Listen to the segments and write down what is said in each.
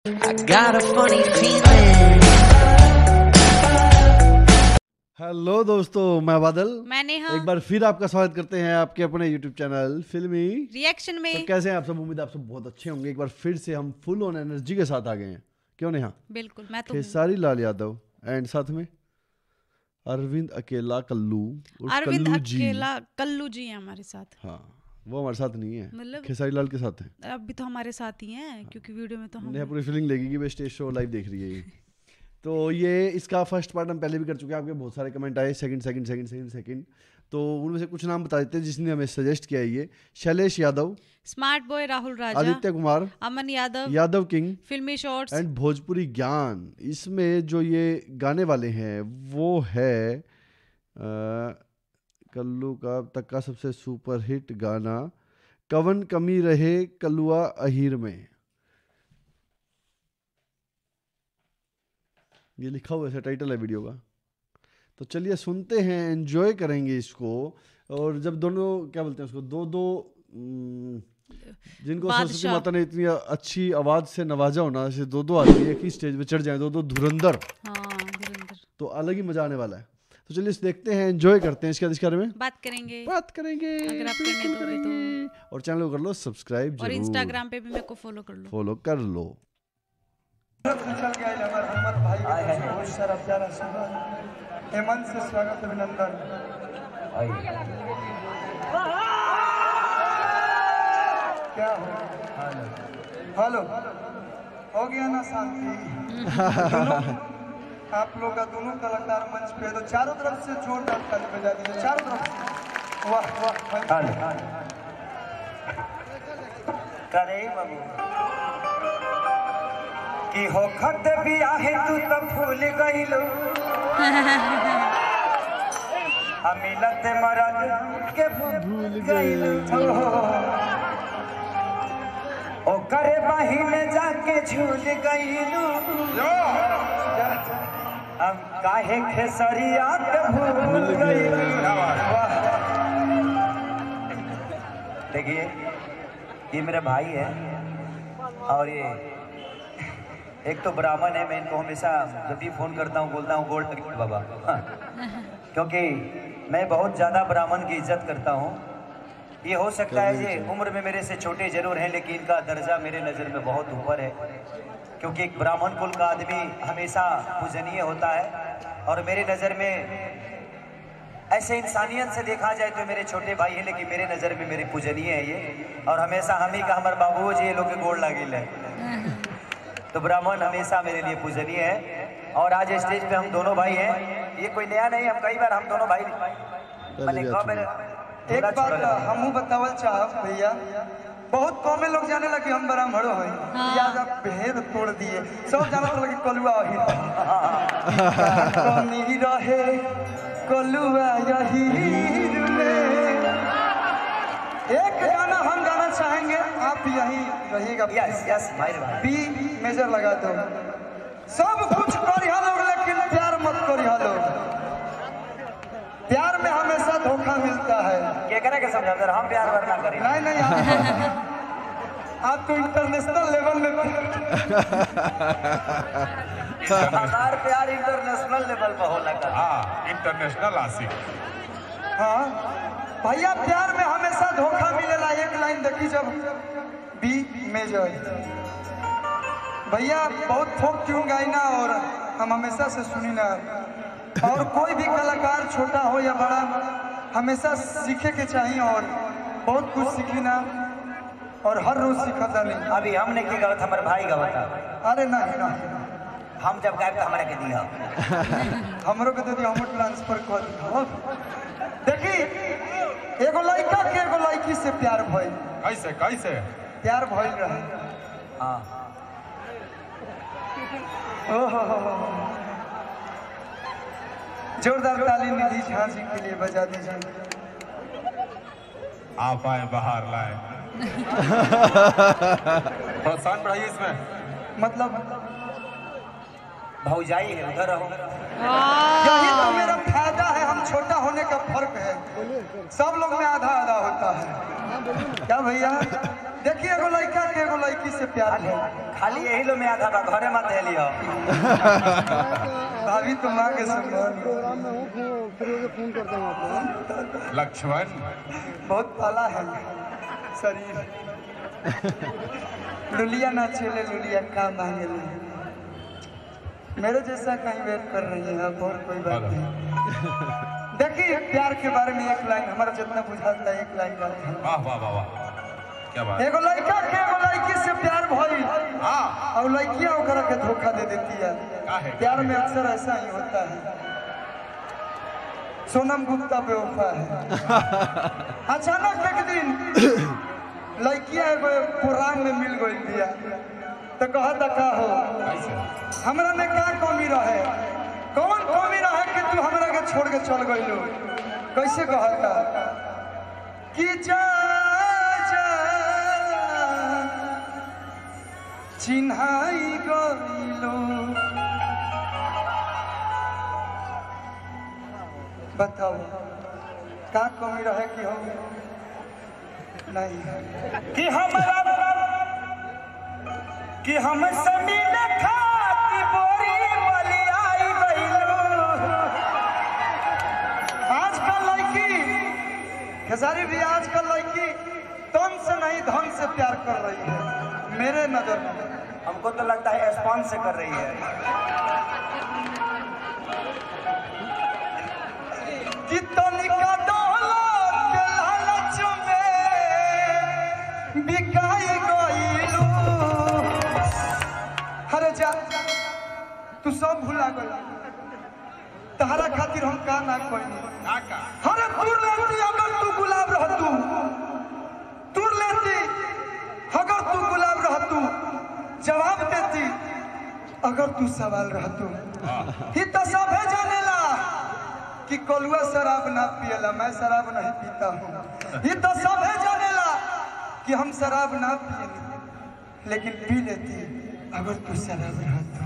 I got a funny feeling. Hello दोस्तों, मैं बादल। मैं नेहा। एक बार फिर आपका स्वागत करते हैं आपके अपने यूट्यूब चैनल फिल्मी रिएक्शन में। तो कैसे हैं आप सब? उम्मीद आप सब बहुत अच्छे होंगे। एक बार फिर से हम फुल ऑन एनर्जी के साथ आ गए हैं। क्यों नेहा? बिल्कुल, मैं तो खेसारी लाल यादव एंड साथ में अरविंद अकेला कल्लू। अरविंद अकेला कल्लू जी हैं हमारे साथ। हाँ, वो हमारे साथ नहीं है, मतलब खेसारी लाल के साथ है। अभी तो हमारे साथ ही हैं क्योंकि वीडियो में तो हम नेहा पूरी फीलिंग लेगी कि वे स्टेज शो लाइव देख रही है ये। तो ये इसका फर्स्ट पार्ट हम पहले भी कर चुके हैं। आपके बहुत सारे कमेंट आए सेकंड, तो उनमें से कुछ नाम बता देते हैं जिसने हमें सजेस्ट किया है। ये Shailesh Yadav, smart boy Rahul Raja, Aditya Kumar, Aman Yadav, Yadav king, फिल्मी शॉर्ट्स एंड भोजपुरी ज्ञान। इसमें जो ये गाने वाले हैं वो है कल्लू का अब तक का सबसे सुपर हिट गाना कवन कमी रहे कलुआ अहीर में। ये लिखा हुआ है, टाइटल है वीडियो का। तो चलिए सुनते हैं, एंजॉय करेंगे इसको। और जब दोनों क्या बोलते हैं उसको, दो जिनको सरस्वती माता ने इतनी अच्छी आवाज से नवाजा होना, ऐसे दो आदमी एक ही स्टेज पे चढ़ जाए, दो धुरंधर, तो अलग ही मजा आने वाला है। तो चलिए देखते हैं, एंजॉय करते हैं। इसके बारे में बात करेंगे अगर आप करने दोगे तो। और चैनल को कर लो सब्सक्राइब और इंस्टाग्राम पे भी मेरे को फॉलो कर लो। चल गया हमारे हमत भाई के बहुत सारा प्यारा सुबह हेमंत से स्वागत अभिनंदन। क्या हो? हेलो हो गया ना शांति? आप लोग का दोनों कलाकार मंच पे, तो चारों तरफ से जोरदार ताली बजा दीजिए, चारों तरफ से। वाह वाह करे बाबू कि हो खत भी आहे तू तो भूल गईलू अमिलत मरद के भूल गईलू ओ करे बहिने जाके झूल गईलू हम काहे खेसरिया के भूल गईलू। देखिए ये मेरा भाई है और ये एक तो ब्राह्मण है। मैं इनको हमेशा जब भी फोन करता हूँ बोलता हूँ गोल्ड बाबा, क्योंकि मैं बहुत ज़्यादा ब्राह्मण की इज्जत करता हूँ। ये हो सकता है ये उम्र में मेरे से छोटे जरूर हैं, लेकिन इनका दर्जा मेरे नज़र में बहुत ऊपर है, क्योंकि एक ब्राह्मण कुल का आदमी हमेशा पूजनीय होता है। और मेरे नज़र में ऐसे इंसानियत से देखा जाए तो मेरे छोटे भाई हैं, लेकिन मेरे नज़र में मेरे पूजनीय है ये। और हमेशा हम ही का हमारे बाबू जी ये लोग के गोड़ लागिल है, तो ब्राह्मण हमेशा मेरे लिए पूजनीय है। और आज स्टेज पे हम दोनों भाई हैं, ये कोई नया नहीं, हम कई बार हम दोनों भाई एक बात हम बतावल चाहब भैया, बहुत कम लोग जाने लगे हम ब्राह्मणों हैं। आज आप भेद तोड़ दिए, सब जाना लगे कलुआ कमी रहे कलुआ यही में। एक गाना हम गाना चाहेंगे, आप यहीं रहिएगा। यस बी मेजर लगा दो। सब कुछ करिहा लोग, लेकिन प्यार मत करिहा लोग। प्यार में हमेशा धोखा मिलता है। क्या करे के समझा हम प्यार वरना करें? नहीं आप तो इंटरनेशनल लेवल में हमार प्यार इंटरनेशनल लेवल पर होला का। हाँ, इंटरनेशनल आशिक। हाँ भैया, प्यार में हमेशा धोखा मिलेला। एक लाइन देखी जब बी मेजर भैया बहुत फोक ट्यून गाई ना, और हम हमेशा से सुनी ना। और कोई भी कलाकार छोटा हो या बड़ा हमेशा सीखे के चाहिए, और बहुत कुछ सीखी ना, और हर रोज सीखता नहीं। अभी हमने की गावत हमारे भाई गावत। अरे नहीं हम जब गायब तो हमारे के दिया हमरो के दे दिया, हम ट्रांसफर कर दिया। देखी एगो लड़का के एगो लड़की से प्यार भइल। कैसे प्यार भइल रहे। हाँ जोरदार ताली निधि झा जी के लिए बजा दीजिए। आप आए बाहर लाए प्रोत्साहन बढ़ाइए इसमें। मतलब भौजाई है, उधर रहो। यही तो मेरा फायदा है, हम छोटा होने का फर्क है, सब लोग में आधा आधा होता है। क्या भैया देखिए एगो लड़का के एगो लड़की से प्यार है, खाली यही लो में आधा बा घरे मत हेली हो। भाभी तो माँ के सम्मान लक्ष्मण बहुत पाला है शरीर। लुलिया ना चले लुलिया का मांगे ले। मेरे जैसा कहीं वेट कर रही है आप और कोई बात नहीं। देखिए प्यार के बारे में एक लाइन हमारा जितना बुझाता है, एक लाइन बात है। वाह वाह वाह वाह क्या बात। एगो लड़का के एगो लड़की से प्यार भइल और लड़कियां ओकरा के धोखा दे देती है। प्यार में अक्सर ऐसा ही होता है। सोनम गुप्ता बेवफा है। अचानक एक दिन लड़कियां एगो प्रोग्राम में मिल गई दिया तो कहता का हो हमरा में क्या कमी रहे, कौन कमी रहे कि तू हमरा के छोड़ के चल गई। कैसे कहता कि जा चिन्हाई गइलो। बताओ का कमी रहे कि हम नहीं कि हम समी लखा की बोरी बली आई गइलो। आजकल लड़की खेसारी भी आजकल लड़की तन से नहीं धन से प्यार कर रही है मेरे नजर में। हमको तो लगता है स्पॉन्स से कर रही है। कितनी का दौलत के लालच में बिकाई गइलू। अरे जा तू सब भुला गई, तहरा खातिर हम का ना कोई। अरे तुर लेती अगर तू गुलाब रहतू, तुर लेती अगर तू गुलाब रहतू, जवाब देती अगर तू सवाल रहतू। ही तो सभे जानेला कि कलुआ शराब ना पिएला, मैं शराब नहीं पीता हूँ। ये तो सभे जानेला कि हम शराब ना पिए, लेकिन पी लेती अगर तू शराब रहता।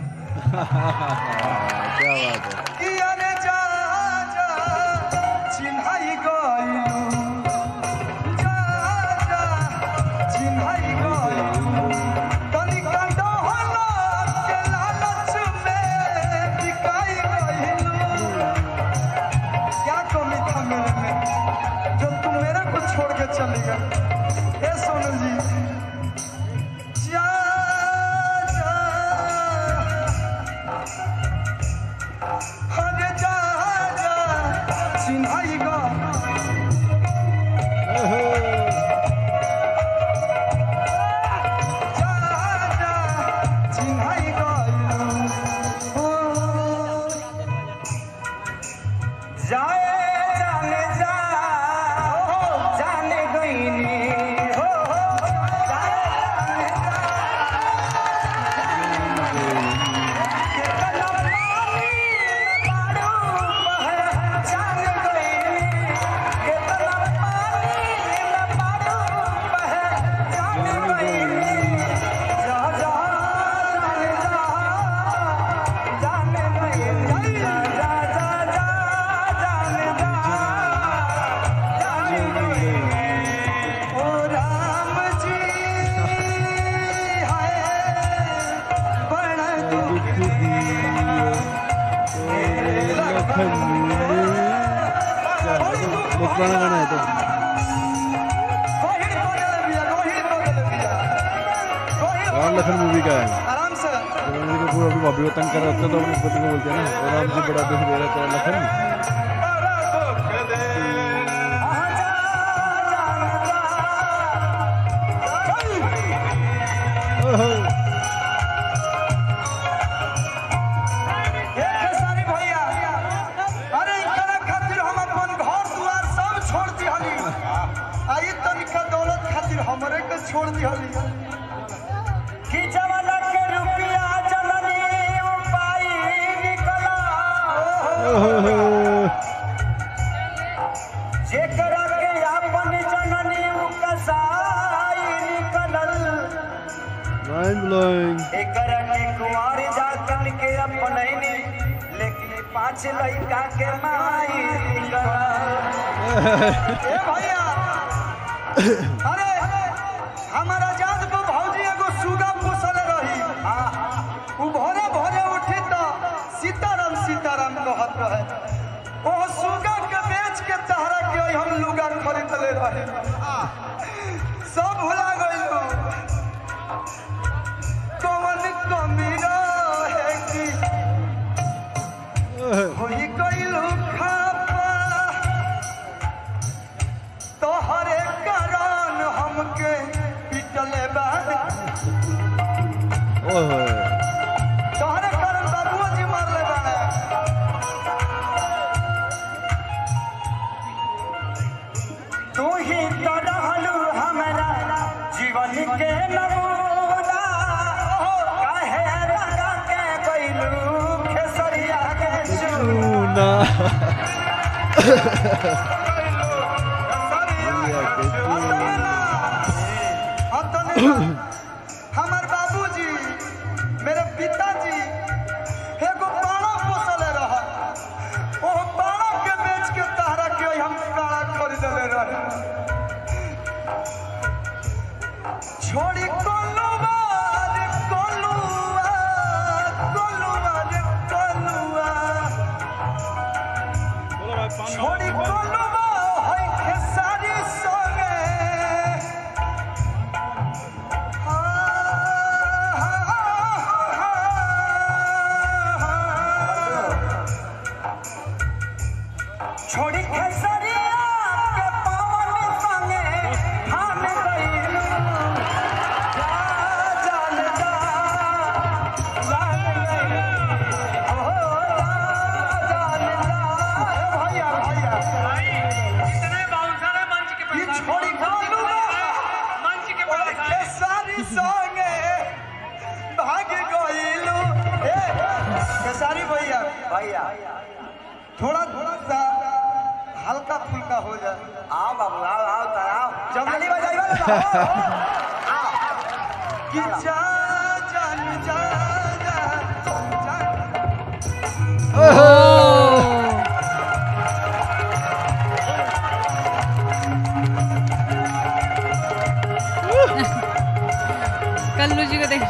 क्या बात है। कि अरे जा जा चिन्हाई गइलू, जा जा चिन्हाई गइलू। तनिका दौलत के लालच में बिकाई गइलू। क्या कमी था मेरे में जो तुम मेरे को छोड़ के चली गई। ए सोनू जी जा जा अरे जा जा चिन्हाई गो। जा जा चिन्हाई गइलू। जाए जाने जा जाने गईनी हो जाए जाने जा। कितना पानी में बारू बहे जाने गईनी, कितना पानी में बारू बहे जाने गईनी। जा जा जाने जा जाने गईनी, जा जा जा जा जाने जा जाने गईनी। ओ राम जी हाय बड़ा दुख बहुत पुराना गाना है तो। राम लखन मूवी का है। आराम से उनको पूरा अभी भाभी को तंग कर रहा था तो अपने पति को बोलते हैं ना, और राम जी बड़ा दुख दे रहा था लखन। खेसारी भैया अरे इनकरा खातिर हम अपन घर दुआर सब छोड़ दिहली। आई तनिका दौलत खातिर हमरे के छोड़ दिहली। कि जवाना के रुपया जननी उपाय निकला। जेकरा के अपन जननी कसाई निकलल। Mind blowing. एकरा के कुंवारी जातन के अपनैनी, लेकिन 5 लड़का के माई ए भैया अरे हमारा जात को भौजी एगो सुगा पोसल रही उ भोरे भोरे उठी तो सीताराम सीताराम कहत रहे ओ सुगा के बेच के तहरा के हम लुगा खरीद ले रहे सब भुला गइल कौन कमी रहे की होई गइल खापा तोहरे कारण हमके पिटले बाद ओए तोहरे कारण बाबुआ जी मारले बाड़े तू ही तो रहलू हमारा जीवन के नमूना काहे लगा के गइलू खेसरिया के चूना हमार बाबूजी मेरे पिताजी एगो बाड़ा पोसले रह ओ बाड़ा के बेच के तहरा के हम काड़ा खरीदले रहे छोड़ी कोलुआ रे कोलुआ कोलुआ रे कोलुआ छोड़ी कोलुआ होई खेसारी संगे छोड़ी खेसरिया के पवन संगे हम गइलू जान जा जान जा भैया भैया इतने बाउंसर है मंच के ये छोड़ी कोलुआ मंच के और खेसारी संगे भाग गइलू ए खेसारी भैया भैया थोड़ा सा हल्का फुल्का हो जाए आओ बाबू आओ जब ताली बजाइबा ना कि जा जान जा जा कल्लू जी को देख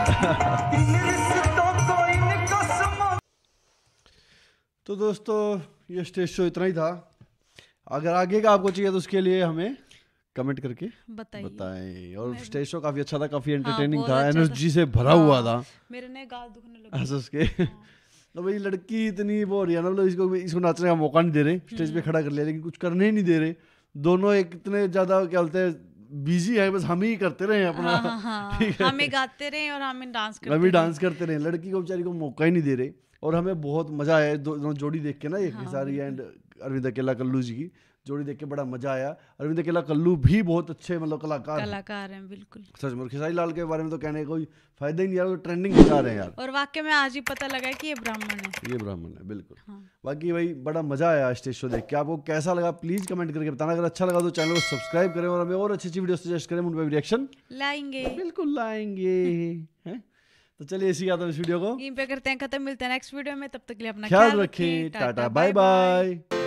तो दोस्तों ये स्टेज शो इतना ही था। अगर आगे का आपको चाहिए तो उसके लिए हमें कमेंट करके बताइए। बताएं। और स्टेज शो काफी अच्छा था, काफी एंटरटेनिंग बहुत था, अच्छा एनर्जी से भरा हुआ था। मेरे ने गाल दुखने लगे। हंस हंस के तो भाई लड़की इतनी वो हो रही है ना, मतलब इसको नाचने का मौका नहीं दे रहे, स्टेज पे खड़ा कर लिया लेकिन कुछ करने ही नहीं दे रहे। दोनों एक इतने ज्यादा क्या बोलते हैं बिजी है, बस हम ही करते रहे अपना। ठीक है, हम ही गाते रहे और हम ही डांस करते हम ही डांस करते रहे, लड़की को बेचारी को मौका ही नहीं दे रहे। और हमें बहुत मजा आया दोनों जोड़ी देख के ना, ये खेसारी एंड अरविंद अकेला कल्लू जी की जोड़ी देख के बड़ा मजा आया। अरविंद अकेला कल्लू भी बहुत अच्छे मतलब कलाकार हैं बिल्कुल। सच में। खेसारी लाल के बारे में तो कहने का कोई फायदा ही नहीं यार, वो ट्रेंडिंग बता रहे हैं यार। और वाकई में आज ही पता लगा कि ये ब्राह्मण है। ये ब्राह्मण है बिल्कुल। बाकी भाई बड़ा मजा आया स्टेज शो देख के। आपको कैसा लगा प्लीज कमेंट करके बताना। अगर अच्छा लगा तो चैनल को सब्सक्राइब करें और हमें और अच्छी अच्छी वीडियो सजेस्ट करें, उन पर रिएक्शन लाएंगे, बिल्कुल लाएंगे। हैं तो चलिए इसी के साथ इस वीडियो को यहीं पे करते हैं खत्म। मिलते हैं नेक्स्ट वीडियो में, तब तक के लिए अपना ख्याल रखें। Tata bye by.